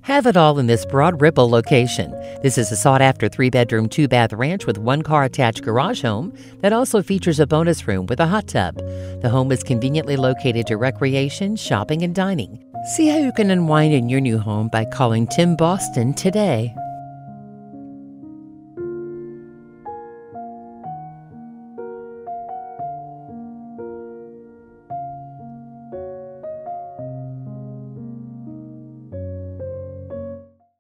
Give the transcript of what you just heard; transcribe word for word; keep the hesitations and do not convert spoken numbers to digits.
Have it all in this Broad Ripple location. This is a sought-after three-bedroom, two-bath ranch with one-car attached garage home that also features a bonus room with a hot tub. The home is conveniently located to recreation, shopping, and dining. See how you can unwind in your new home by calling Tim Boston today.